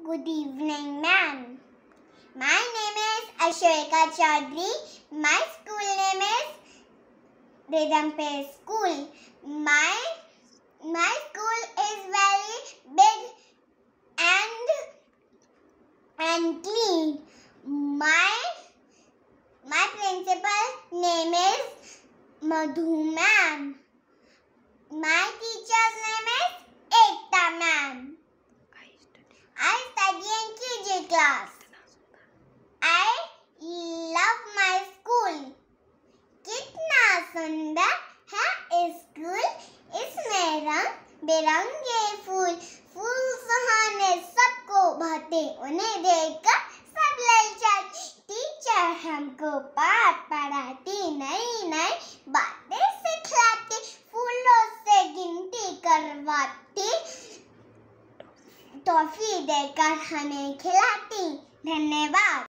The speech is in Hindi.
Good evening, ma'am. My name is Ashwika Chaudhary. My school name is Rhythm Play School. My school is very big and clean. My principal name is Madhu ma'am. My teacher's name is Ekta ma'am. I study in KG class. I love my school. कितना सुंदर है स्कूल, इसमें रंग बिरंगे फूल सुहाने सबको भाते, उन्हें देखकर सब ललचाते। टीचर हमको पाठ पढ़ाती, नई नई बातें सिखलाती, फूलों से गिनती करवाती, टॉफी देकर हमें खिलाती। धन्यवाद।